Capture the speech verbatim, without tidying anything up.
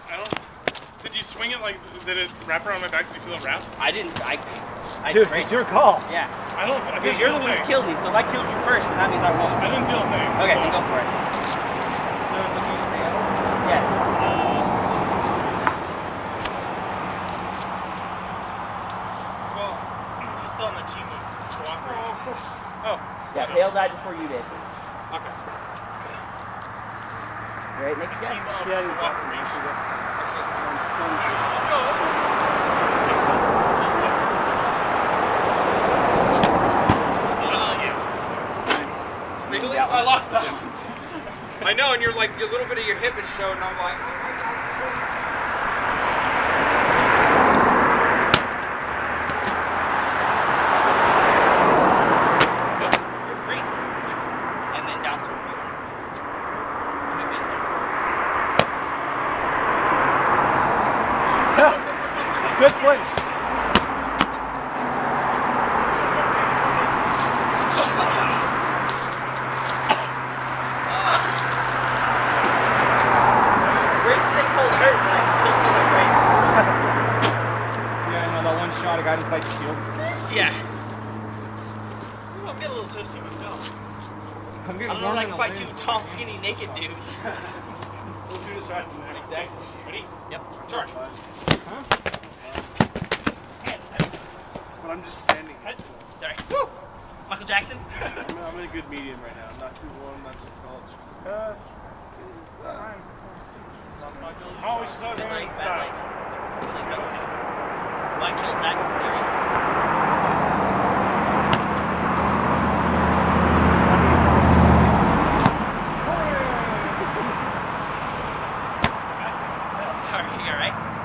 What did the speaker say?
I don't. Did you swing it like? Did it wrap around my back? Did you feel it wrap? I didn't. I. I Dude, it's your call. Yeah. I don't. I Because you're the one who killed me, so if I killed you first, then that means I won. I didn't feel a thing. Okay, so. then go for it. So it's looking at Pey Ell? Yes. Well, he's still on the team of cooperate. Oh. Yeah, Pey Ell died before you did. Okay. Right, Nick? Team of Yeah, you cooperation. I lost balance. I know, and you're like, a little bit of your hip is showing, and I'm like... You're crazy. And then down sword. Good flinch. Yeah, I know that one shot, a guy just like the shield. Yeah. I'm getting a little toasty myself. I'm I getting don't know, like fight two tall, skinny, naked dudes. We'll do this right from there. Exactly. Ready? Yep. Charge. Huh? But I'm just standing. Sorry. Woo! Michael Jackson. I'm, I'm in a good medium right now. Not too warm, not too cold. Uh, fine. Oh, we should start Good going leg, bad inside. leg. Good leg's okay. What kills that theory? Sorry, you alright?